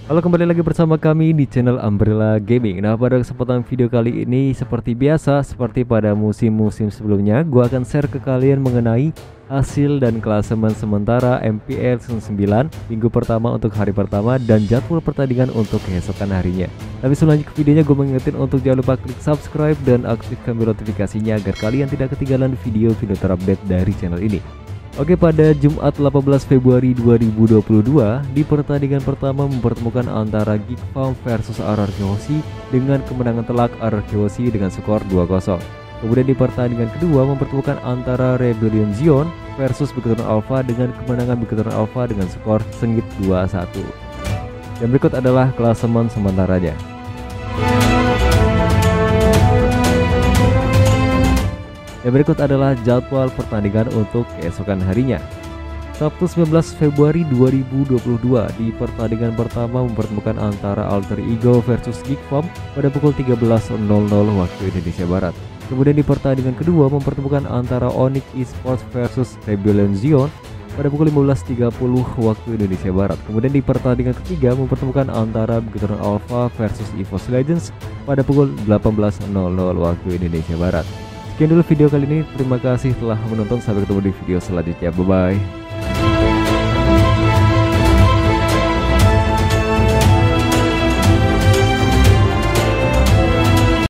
Halo, kembali lagi bersama kami di channel Umbrella Gaming. Nah, pada kesempatan video kali ini seperti biasa, seperti pada musim-musim sebelumnya, gua akan share ke kalian mengenai hasil dan klasemen sementara MPL Season 9 minggu pertama untuk hari pertama dan jadwal pertandingan untuk keesokan harinya. Tapi sebelum lanjut ke videonya, gue mengingetin untuk jangan lupa klik subscribe dan aktifkan bel notifikasinya agar kalian tidak ketinggalan video-video terupdate dari channel ini. Oke, pada Jumat 18 Februari 2022 di pertandingan pertama mempertemukan antara Geek Farm versus RRQ Hoshi dengan kemenangan telak RRQ Hoshi dengan skor 2-0. Kemudian di pertandingan kedua mempertemukan antara Rebellion Zion versus Big Turtle Alpha dengan kemenangan Big Turtle Alpha dengan skor sengit 2-1. Dan berikut adalah klasemen sementaranya. Yang berikut adalah jadwal pertandingan untuk keesokan harinya. Sabtu 19 Februari 2022 di pertandingan pertama mempertemukan antara Alter Ego versus Geek Farm pada pukul 13.00 waktu Indonesia Barat. Kemudian di pertandingan kedua mempertemukan antara Onyx Esports versus Rebellion Zion pada pukul 15.30 waktu Indonesia Barat. Kemudian di pertandingan ketiga mempertemukan antara Big Turtle Alpha versus EVOS Legends pada pukul 18.00 waktu Indonesia Barat. Sekian dulu video kali ini, terima kasih telah menonton, sampai ketemu di video selanjutnya, bye bye.